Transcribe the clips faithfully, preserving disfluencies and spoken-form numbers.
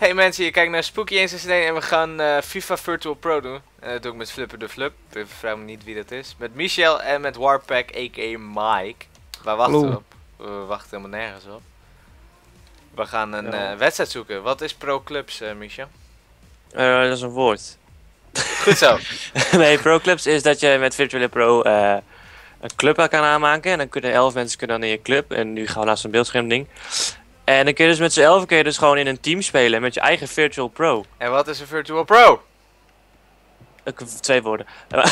Hey mensen, je kijkt naar Spooky één zes één en we gaan uh, FIFA Virtual Pro doen. En dat doe ik met Flipper de Flup. Vraag me niet wie dat is. Met Michel en met Warpack, a k a. Mike. Waar wachten Hallo. we op? We wachten helemaal nergens op. We gaan een Ja. uh, wedstrijd zoeken. Wat is Pro Clubs, uh, Michel? Uh, dat is een woord. Goed zo. Nee, Pro Clubs is dat je met Virtual Pro uh, een club kan aanmaken. En dan kunnen elf mensen kunnen dan in je club. En nu gaan we naar zo'n beeldscherm ding. En dan kun je dus met z'n elf kun je dus gewoon in een team spelen met je eigen Virtual Pro. En wat is een Virtual Pro? Uh, twee woorden.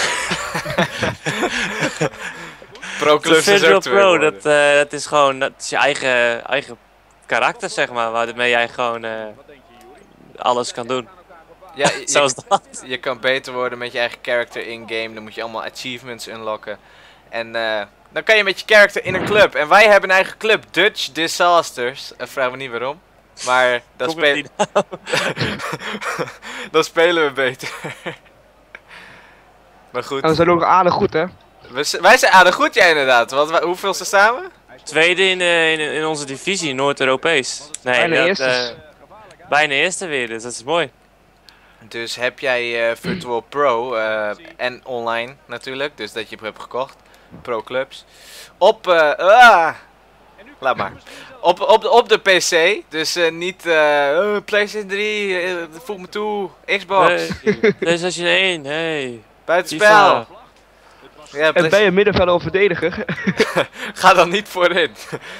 Pro Clubs is Virtual ook twee Pro, woorden. dat, uh, dat is gewoon dat is je eigen, eigen karakter, zeg maar. Waarmee jij gewoon uh, alles kan doen. Ja, je, Zoals dat. je kan beter worden met je eigen character in-game. Dan moet je allemaal achievements unlocken. En uh, dan kan je met je character in een club. En wij hebben een eigen club, Dutch Disasters. Uh, vraag me niet waarom. Maar dan, Kom met speel... die naam. dan spelen we beter. Maar goed. En we zijn ook aardig goed, hè? We z- wij zijn aardig goed, ja inderdaad. Want wij, hoeveelste staan we? Tweede in, de, in, in onze divisie, Noord-Europees. Nee, Bijna dat, eerste. uh, bijna eerste weer, dus dat is mooi. Dus heb jij uh, Virtual Pro uh, en online natuurlijk. Dus dat je hem hebt gekocht. Pro Clubs. Op... Uh, ah, laat maar. Op, op, op de P C. Dus uh, niet uh, uh, PlayStation drie. Uh, voeg me toe. Xbox. Hey, PlayStation één, hey. Buitenspel. FIFA. Ja, En ben je middenvelder of verdediger? Ga dan niet voorin.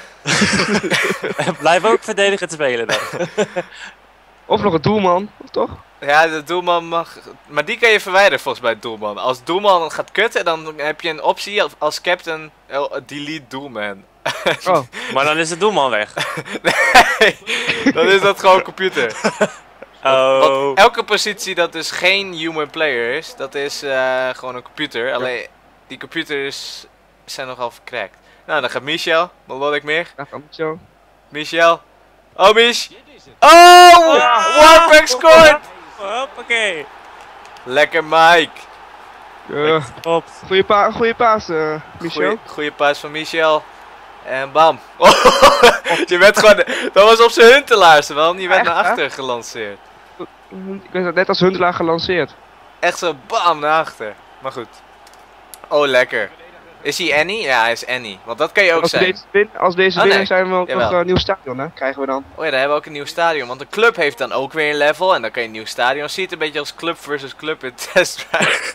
Blijf ook verdedigend spelen dan. Of nog een doelman, toch? Ja, de doelman mag... Maar die kan je verwijderen volgens mij, doelman. Als doelman gaat kutten, dan heb je een optie als- als captain... oh, delete doelman. Oh, Maar dan is de doelman weg. Nee, dan is dat gewoon computer. Oh. Want elke positie dat dus geen human player is, dat is uh, gewoon een computer. Alleen, die computers zijn nogal verkrakt. Nou, dan gaat Michel. Maar wat ik meer? dat kan niet zo. Michel. Oh, Mich. Oh! Warpack scoort! Hoppakee. Lekker, Mike. Uh, Op. goeie, pa goeie paas, uh, Michel. Goeie, goeie paas van Michel. En bam. Je bent gewoon... Dat was op zijn huntelaars, man. Je werd Echt, naar hè? achter gelanceerd. Ik werd net als Huntelaar gelanceerd. Echt zo bam naar achter. Maar goed. Oh, lekker. Is hij Annie? Ja, hij is Annie. Want dat kan je ook Als, we zijn. deze win, als deze Oh, winnen nee. zijn we ook Jawel. nog een nieuw stadion, hè? Krijgen we dan. Oh ja, daar hebben we ook een nieuw stadion. Want de club heeft dan ook weer een level. En dan kan je een nieuw stadion. Ziet een beetje als club versus club in Test Drive.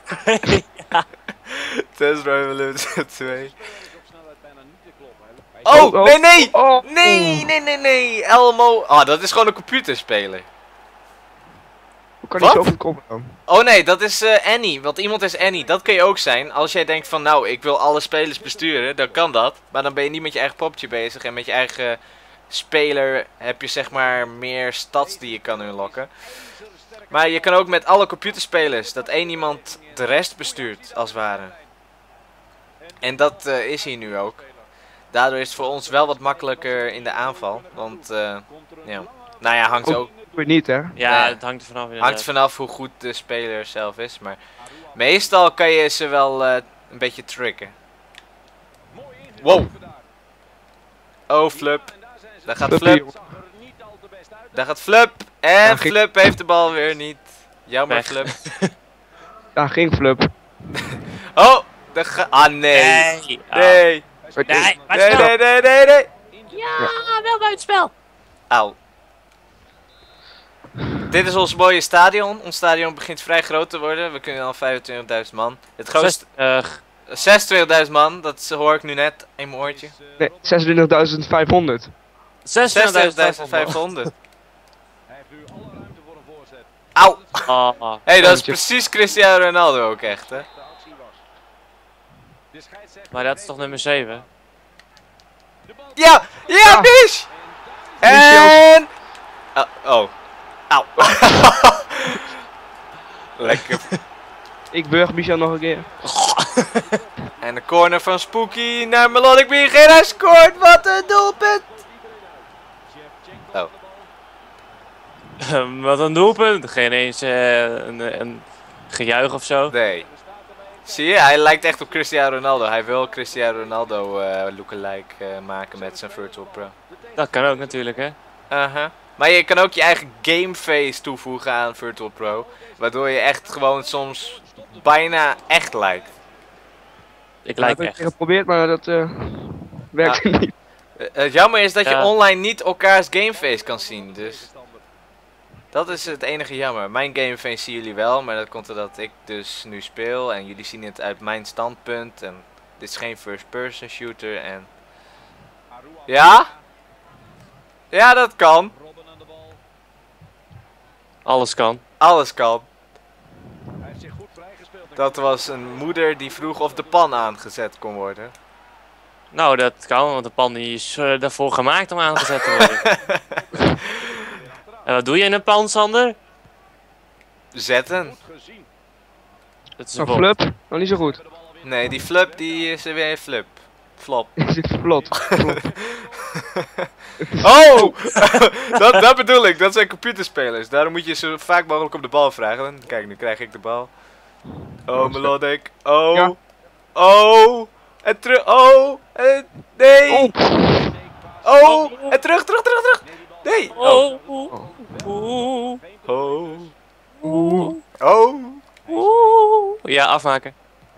Test Drive Unlimited twee. Oh, Oh, oh. nee, nee! Oh, Nee, nee, nee, nee. Elmo. Ah, dat is gewoon een computerspeler. Hoe kan Wat? die zoveel komen dan? Oh nee, dat is uh, Annie. Want iemand is Annie. Dat kun je ook zijn. Als jij denkt van nou, ik wil alle spelers besturen, dan kan dat. Maar dan ben je niet met je eigen poppetje bezig. En met je eigen speler heb je zeg maar meer stats die je kan unlocken. Maar je kan ook met alle computerspelers dat één iemand de rest bestuurt, als het ware. En dat uh, is hier nu ook. Daardoor is het voor ons wel wat makkelijker in de aanval. Want, uh, ja. Nou ja, hangt ook... Doe je niet, hè? Ja, Nee. het hangt er vanaf Hangt inderdaad. vanaf hoe goed de speler zelf is, maar meestal kan je ze wel uh, een beetje tricken. Wow. Oh, Flup. Daar gaat Fluppy, Flup. jongen. Daar gaat Flup. En Ja, ging- Flup heeft de bal weer niet. Jammer, Weg. Flup. Daar ging Flup. Oh, daar ga... Ah, nee. Nee. Oh. Nee. Nee, Nee, buitenspel. nee, nee, nee, nee. Ja, wel buitenspel. Auw. Dit is ons mooie stadion. Ons stadion begint vrij groot te worden. We kunnen al vijfentwintigduizend man. Het grootste... Uh, zesentwintigduizend man, dat hoor ik nu net in mijn oortje. Nee, zesentwintigduizend vijfhonderd. zesentwintigduizend vijfhonderd. Auw! Oh. Hé, hey, dat is Puntje. precies Cristiano Ronaldo ook echt, hè? Maar dat is toch nummer zeven? Ja! Ja, Ja. Mich! En... Oh, oh. Auw. Lekker. Ik burg Michel nog een keer. En de corner van Spooky naar Melodic Being. Hij scoort! Wat een doelpunt! Oh. Ehm, Wat een doelpunt. Geen eens eh, een, een gejuich of zo. Nee. Zie je, hij lijkt echt op Cristiano Ronaldo. Hij wil Cristiano Ronaldo uh, lookalike uh, maken met zijn Virtual Pro. Dat kan ook natuurlijk, hè. Aha. Maar je kan ook je eigen gameface toevoegen aan Virtual Pro. Waardoor je echt gewoon soms bijna echt lijkt. Ik Ik lijk heb het echt. geprobeerd, maar dat eh werkt niet. Eh, Het jammer is dat je Ja. online niet elkaars gameface kan zien. Dus dat is het enige jammer. Mijn gameface zien jullie wel. Maar dat komt doordat ik dus nu speel. En jullie zien het uit mijn standpunt. En dit is geen first person shooter. En ja? Ja, dat kan. Alles kan. Alles kan. Dat was een moeder die vroeg of de pan aangezet kon worden. Nou, dat kan, want de pan die is eh, daarvoor gemaakt om aangezet te worden. En wat doe je in een pan, Sander? Zetten? Dat is Zo'n een bot. flip, nog niet zo goed. Nee, die flip die is er weer een flip. Flop. Is het vlot? Oh! dat, dat bedoel ik, dat zijn computerspelers. Daarom moet je zo vaak mogelijk op de bal vragen. Kijk, nu krijg ik de bal. Oh, melodic. Oh. Ja. Oh. En terug. Oh. En nee. Oh. Oh. En terug, terug, terug, terug. Nee. Oh. Oh, oeh, Oh. oeh, Oh. oeh. Ja, afmaken.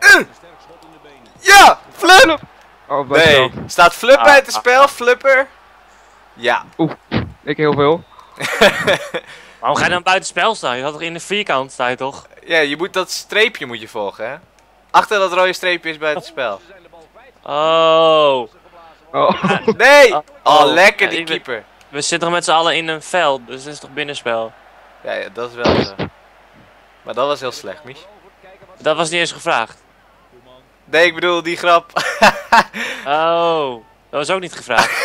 Ja! Flip! Oh, wat Nee. wel. Staat Flip Ah, bij het ah, spel? Flipper? Ja. Oeh, ik heel veel. Waarom ga je dan buiten spel staan? Je had toch in de vierkant, sta je toch? Ja, je moet dat streepje moet je volgen, hè? Achter dat rode streepje is bij het spel. Oh. Oh. Nee! Oh. Oh, lekker Ja, die ik ben- keeper. We zitten toch met z'n allen in een veld, dus het is toch binnenspel? Ja, ja, dat is wel zo. Maar dat was heel slecht, Mich. Dat was niet eens gevraagd. Nee, ik bedoel die grap. Oh, dat was ook niet gevraagd.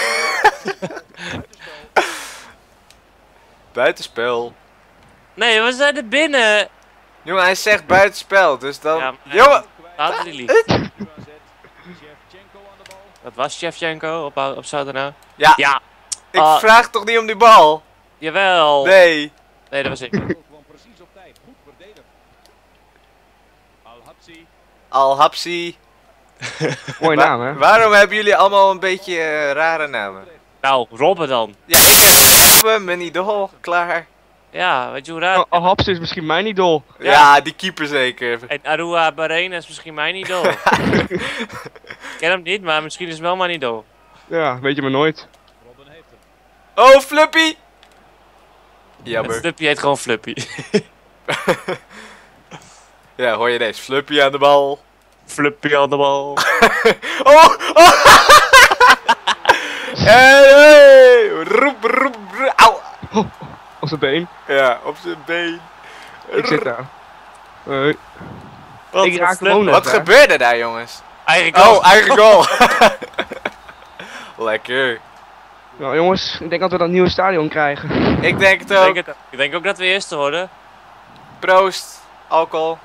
Buitenspel. Nee, we zijn er binnen. Jongen, hij zegt buitenspel, dus dan... Ja, maar- Jongen! Laten die lief. Dat was Shevchenko op, op Zaterdag. Ja, Ja, ik ah. vraag toch niet om die bal? jawel. Nee. Nee, dat was ik. Al-Hapsi. Mooie Wa- naam, hè? Waarom hebben jullie allemaal een beetje eh, rare namen? Nou, Robben dan. Ja, ik heb Robben, mijn idool, klaar. Ja, weet je hoe raar? Oh, Alhaps is misschien mijn idool. Ja, Ja. die keeper zeker. En Arua Barena is misschien mijn idool. Ik ken hem niet, maar misschien is het wel mijn idool. Ja, weet je maar nooit. Oh, Fluppy! Het Jammer. Flippy heet gewoon Flippy. Ja, hoor je deze? Fluppy aan de bal. Flippy aan de bal. Oh! Oh! En hey! Roep, roep, roep. Auw! Op zijn been. Ja, op zijn been. Ik zit daar. Hoi. Wat Ik een raak flip. gewoon Wat hè? gebeurde daar, jongens? Eigen goal. Oh, eigen goal. Lekker. Nou jongens, ik denk dat we dat nieuwe stadion krijgen. Ik denk het ik, ook. denk het, ik denk ook dat we eerste worden. Proost. Alcohol.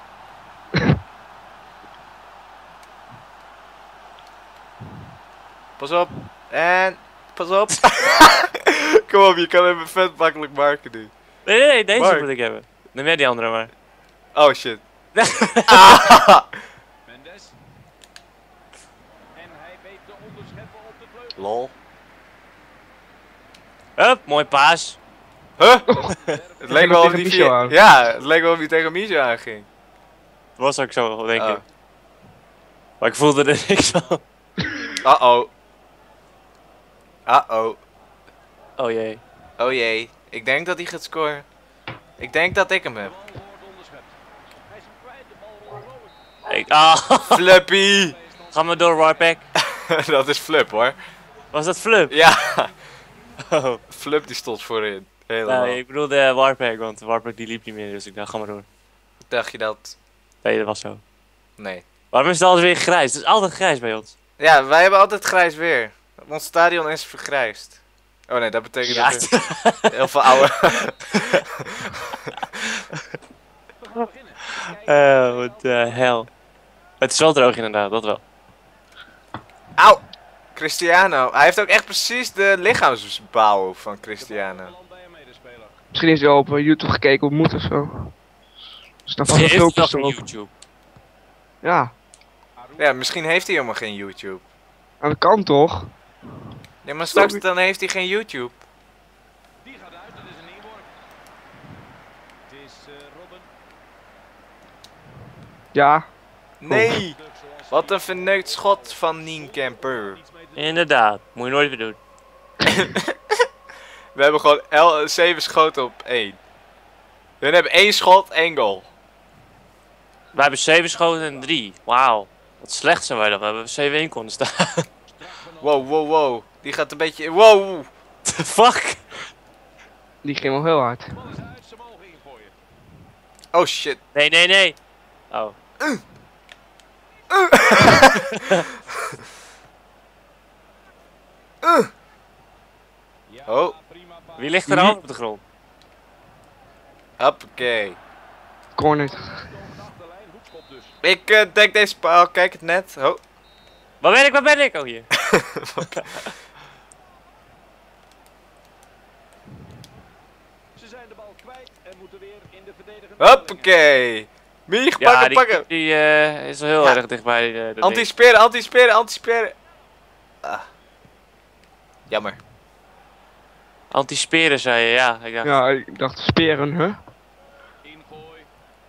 Pas op. En... Pas op. Kom op, je kan hem vet makkelijk marken nu. Nee, nee, nee, deze Mark. moet ik hebben. Neem jij die andere maar. Oh shit. Ah. Lol. Hup, mooi paas. Huh? Het leek nog wel of tegen die Michel via... aan. Ja, het leek wel of hij tegen Michel aanging. Dat was ook zo, denk Oh. ik. Maar ik voelde er niks van. Uh-oh. Uh-oh. Oh jee. Oh jee. Ik denk dat hij gaat scoren. Ik denk dat ik hem heb. Ik, ah, Fluppy! ga maar door, Warpack. Dat is Flup hoor. Was dat Flip? Ja. Oh. Flup die stond voorin. Helemaal. Nee, ik bedoelde Warpack, want Warpack die liep niet meer, dus ik dacht, ga maar door. Dacht je dat? Nee, dat was zo. Nee. Waarom is het altijd weer grijs? Het is altijd grijs bij ons. Ja, wij hebben altijd grijs weer. Ons stadion is vergrijsd. Oh nee, dat betekent Ja. dat er heel veel oude... Oh, wat de hel. Het is wel droog inderdaad, dat wel. Auw! Cristiano. Hij heeft ook echt precies de lichaamsbouw van Cristiano. Misschien is hij al op eh, YouTube gekeken hoe het moet of zo. Dus dan vast Je een is filmpje toch op erop. YouTube. Ja, Ja, misschien heeft hij helemaal geen YouTube. aan de kant toch? Ja, maar straks dan heeft hij geen YouTube. Ja, Nee! Wat een verneukt schot van Nienkamper. Inderdaad, moet je nooit weer doen. We hebben gewoon el zeven schoten op één. We hebben één schot, één goal. We hebben zeven schoten en drie. Wauw. Wat slecht zijn wij dan. We hebben zeven één konden staan. Wow, wow, wow. Die gaat een beetje... Wow! The fuck? die ging wel heel hard. Oh shit. Nee, nee, nee. Oh. Oh, Wie ligt er al op de grond? hoppakee. Corner. Ik uh, denk deze paal, kijk het net. Oh. Waar ben ik, waar ben ik? Oh, hier. Ze zijn de bal kwijt en moeten weer in de verdediging. Hoppakee. Mier, Ja, pakken, die, pakken. die uh, is wel heel Ja. erg dichtbij. Uh, dat ding. Anticiperen, anticiperen, anticiperen. Ah. Jammer. Anticiperen, zei je, ja. Ik dacht, Ja, ik dacht speren, hè? Ingooi.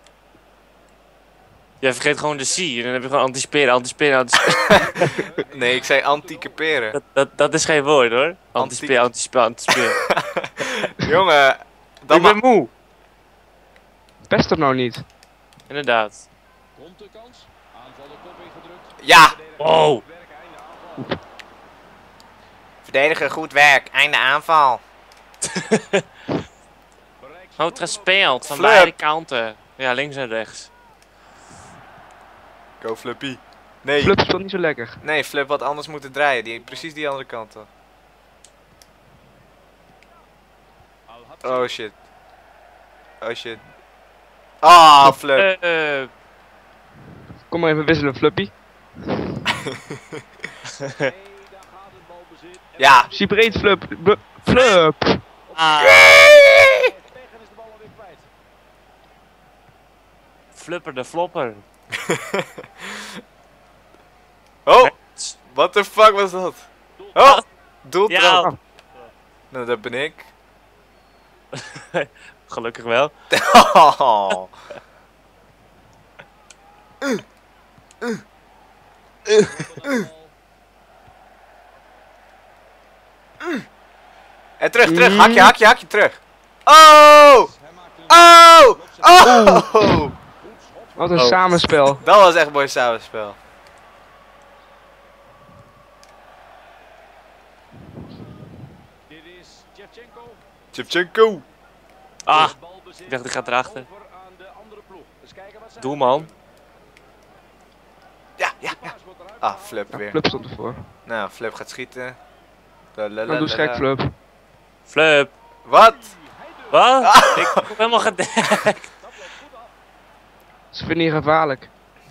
Jij vergeet gewoon de C. En dan heb je gewoon anticiperen, anticiperen, anticiperen. Nee, ik zei anticiperen. dat, dat, dat is geen woord hoor. Anticiperen, anticiperen, anticiperen. Jongen, dan Ik ben ma- moe. Pest hem nou niet. Inderdaad. Komt de kans. Aanvallen kop ingedrukt. Ja! Wow. Werk, einde aanval. Verdedigen, goed werk. Einde aanval. Goed gespeeld van Flip. beide kanten. Ja, links en rechts. Go Flippy. Nee. Flip speelt niet zo lekker. Nee, Flip had anders moeten draaien. Die, precies die andere kant op. Oh shit. Oh shit. Ah, Flip. Eh, eh, Kom maar even wisselen, Fluppy. Nee, daar gaat het balbezit. En Ja. Zie breed, Flup. B- Flup! ah, weg en is de bal alweer kwijt. Flipper de flopper. Oh, what the fuck was dat? Oh, doeltrap. Ja, Nou, dat ben ik. gelukkig wel. Oh. En terug, terug. Hakje, hakje, hakje, terug. Oh! Oh! Oh! Wat een Oh. samenspel. Dat was echt een mooi samenspel. Dit is Shevchenko. Shevchenko. Ah, Balbezit. ik dacht die gaat erachter. Over aan de andere ploeg. Eens kijken wat zij Doelman. Ja, ja, ja. Paas wordt eruit Ah, gehaald. Flip Ja, weer. Flip stond ervoor. Nou, Flip gaat schieten. Dan doe eens gek, Flup. Flip. Wat? Wat? Ik heb helemaal gedekt. Ze vinden je gevaarlijk.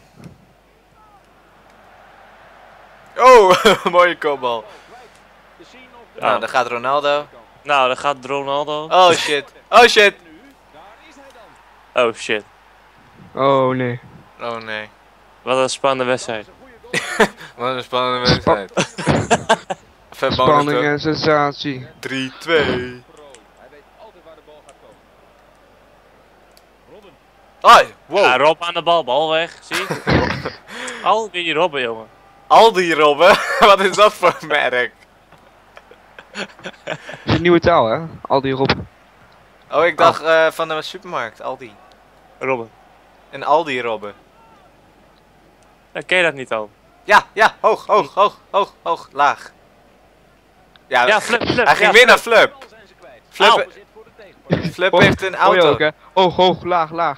Oh, mooie kopbal. We zien of de- Nou, daar gaat Ronaldo. Nou, dan gaat Ronaldo. Oh shit. Oh shit. Daar is hij dan. Oh shit. Oh nee. Oh nee. Wat een spannende wedstrijd. Wat een spannende wedstrijd. Vet Spanning en sensatie. drie twee. Pro. Hij weet altijd waar de bal gaat komen. Robben. Ai, wow. Ja, Rob aan de bal, bal weg. Zie? Al weer die Robben, jongen. Aldi Robben. Wat is dat voor merk? Dat is een nieuwe taal, hè? Al die Rob. Oh, ik dacht eh, van de supermarkt. Aldi. Robben. Een Aldi Robben. Dan ken je dat niet al. Ja, ja. Hoog, hoog, hoog, hoog, hoog. Laag. Ja, Ja, Flip, Flip. hij ging ja, weer naar Flip. Bal zijn ze kwijt. Flip, Balbezit voor de tegenpartij. Flip Oh, heeft een Hoor je auto. ook, hè? Hoog, hoog, laag, laag.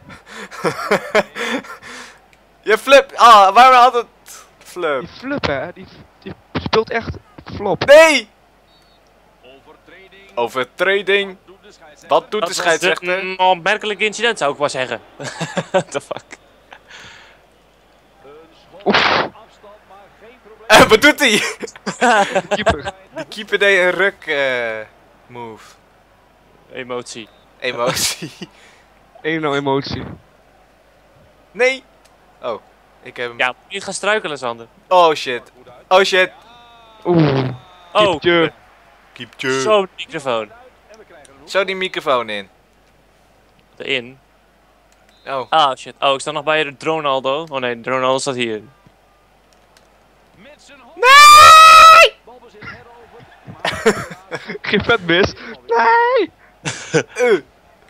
Je Flip. Ah, waarom altijd Flip? Die Flup, hè? Die, die speelt echt flop. Nee! Overtreding. Overtreding. Doet de scheidsrechter. Wat doet Dat de was scheidsrechter? Een onmerkelijk incident, zou ik maar zeggen. What the fuck? Een schot Oef. op afstand, maar geen probleem. Eh, wat doet hij? Keeper. De keeper deed een ruk eh, move. Emotie. Emotie. Eén nou emotie. Nee. Oh, ik heb hem. Ja, moet je niet gaan struikelen, Sander. Oh shit. Oh shit. Oeh. Oh, Keepje. Keepje. zo'n microfoon. En we krijgen een hoek. Zo die microfoon in. erin. Oh. Ah, shit. Oh, ik sta nog bij de Dronaldo. Oh nee, Dronaldo staat hier. Met zijn hoofd. Nee! Balbezit heroverd. Geen vet mis. Nee! Uh.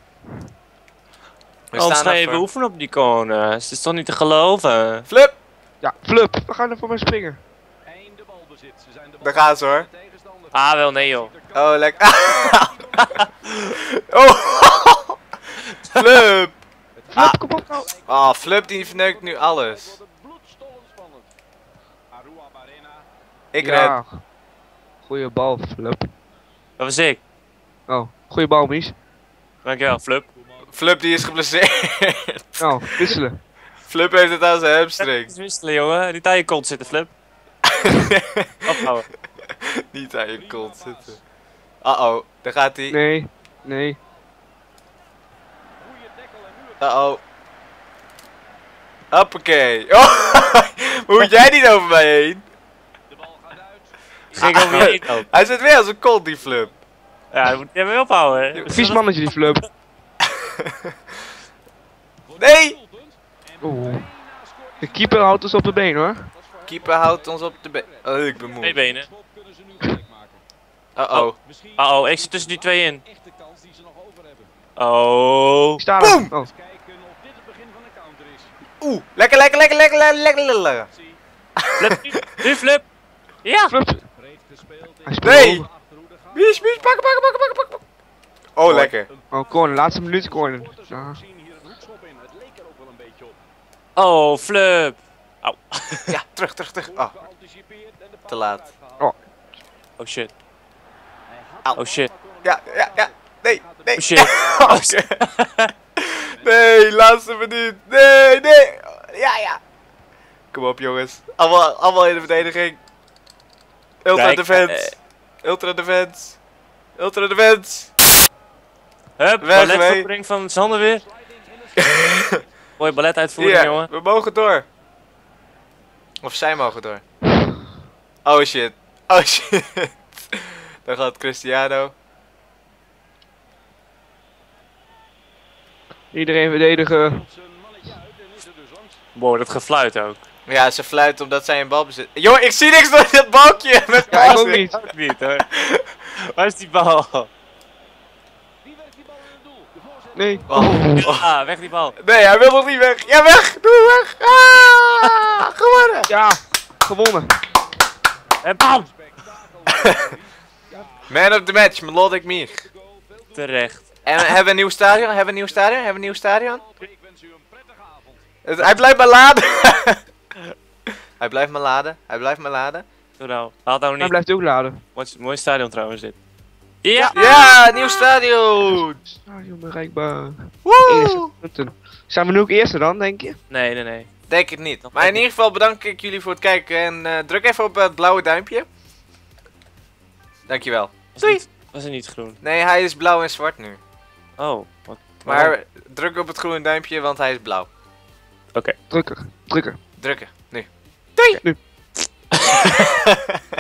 We Anders staan ga je er even oefenen op die corners. Het is toch niet te geloven? Flip! Ja, Flup, we gaan er voor mij springen. Einde balbezit. Ze zijn de bal Daar gaan ze hoor. tegenstander. Ah, wel nee joh. Oh, lekker. Oh! Flip! Flup, kom op nou. Oh, Flip die verneukt nu alles. Wordt het bloedstollend spannend. Arua Barena. Ik red. Ja. Goeie bal, Flup. Dat was ik. Oh, goeie bal, Mies. Dankjewel, Flip. Flip die is geblesseerd. Nou, wisselen. Flip heeft het aan zijn hamstring. Niet wisselen, jongen. Niet aan je kont zitten, Flip. Ophouden. Niet aan je kont zitten. Uh oh, daar gaat hij. Nee, nee. Goeie tackle en nu het Uh oh. Hoppakee. Oh, hoe moet jij niet over mij heen? de bal gaat uit. Ging over je heen ook. Hij zit weer als een kont, die Flip. Ja, dat moet je even ophouden. hè. Vies mannetje, die Flup. Nee! Doelpunt. En Oeh. bijna scoort De keeper houdt ons op de been, hoor. Keeper houdt ons op de been. Oh, ik ben Twee moe. benen. schop kunnen ze nu gelijk maken. Uh oh. Misschien Uh oh, ik zit tussen die twee in. een echte kans die ze nog over hebben. Oh. Ik sta er. Boom! Oh, Kijken of dit het begin van een counter is. Oeh, lekker, lekker, lekker, lekker, lekker, lekker, lekker. Zie, Flip, nu, nu Flip. Ja. Flup. breed gespeeld. Hij speelt Nee! over. Achterhoede gaat. Mies, mies, pakken, pakken, pakken, pakken, pakken. Oh, lekker. Oh, corner, laatste minuut corner. Wordt er zo Ja. gezien hier een hoekschop in. Het leek er ook wel een beetje op. Oh, Flip. Au. Ja, terug, terug, terug. Goed Oh, geanticipeerd en de te paal laat. eruit gehaald. Oh shit. Hij had Oh shit. ja, ja, ja. Nee, nee. Oh shit. Oké. Nee, laatste minuut. Nee, nee. Ja, ja. Kom op, jongens. Allemaal, allemaal in de verdediging. Ultra Kijk, defense. Ultra defense. Ultra defense. Hup, Weg, balletvoering van Sander weer. Mooie balletuitvoering, Ja, jongen. we mogen door. Of zij mogen door. Oh shit. Oh shit. Daar gaat Cristiano. Iedereen verdedigen. zijn mannetje uit en is er dus langs. Wow, dat gefluit ook. Ja, ze fluit omdat zij een bal bezit. Joh, ik zie niks door dat balkje met Ja, ik ook passen. niet. Ook niet hoor. Waar is die bal? Wie werkt die bal in het doel? De voorzet. Nee. Oh. Oh. Ah, weg die bal. Nee, hij wil nog niet weg. Ja, weg. Doe weg. Ah, gewonnen. Ja, gewonnen. En bam! Man of the match, Melodic Mier. Terecht. En hebben we een nieuw stadion? Hebben we een nieuw stadion? Hebben we een nieuw stadion? Ik wens u een prettige avond. Het- Hij blijft maar laden. Hij blijft maar laden. Hij blijft maar laden. Doe nou. Haal nou Hij niet. blijft ook laden. Mooi, mooi stadion trouwens dit. Ja! Ja, nieuw stadion. Stadion bereikbaar. Woe. eenenzestig punten. Zijn we nu ook eerste dan, denk je? Nee, nee, nee. Denk het niet. Maar in ieder geval bedank ik jullie voor het kijken. En eh, druk even op het blauwe duimpje. Dankjewel. Was Doei. niet, was er niet groen? Nee, hij is blauw en zwart nu. Oh, wat? Maar druk op het groene duimpje, want hij is blauw. Drukker, drukker. Drukken, nu. Nu. Doei!